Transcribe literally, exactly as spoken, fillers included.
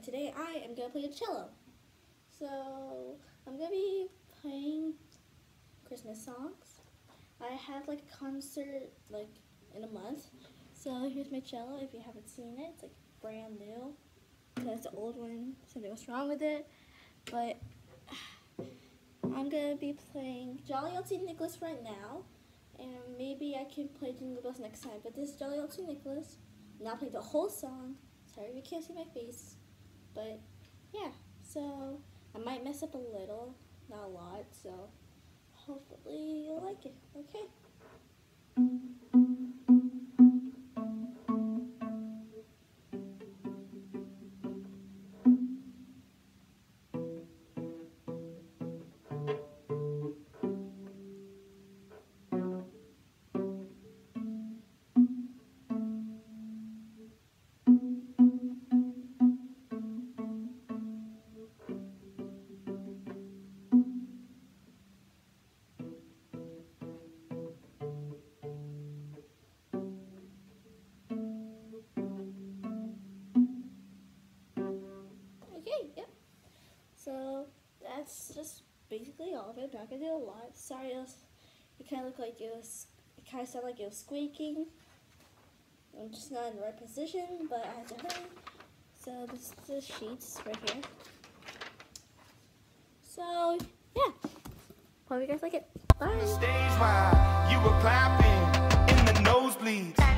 today I am going to play the cello. So I'm going to be playing Christmas songs. I have like a concert like in a month. So here's my cello if you haven't seen it. It's like brand new because the old one, something was wrong with it. But I'm going to be playing Jolly Old Saint Nicholas right now. And maybe I can play Jingle Bells next time. But this is Jolly Old Saint Nicholas. I'm not playing the whole song. Sorry if you can't see my face. But yeah, so I might mess up a little, not a lot. So hopefully you'll like it. Okay. Okay, yep. So that's just basically all of it. I'm not gonna do a lot. Sorry, it, was, it kind of looked like it was. It kind of sounded like it was squeaking. I'm just not in the right position, but I had to hurry. So this is the sheets right here. So yeah, hope you guys like it. Bye. Stage while you were clapping in the nosebleeds.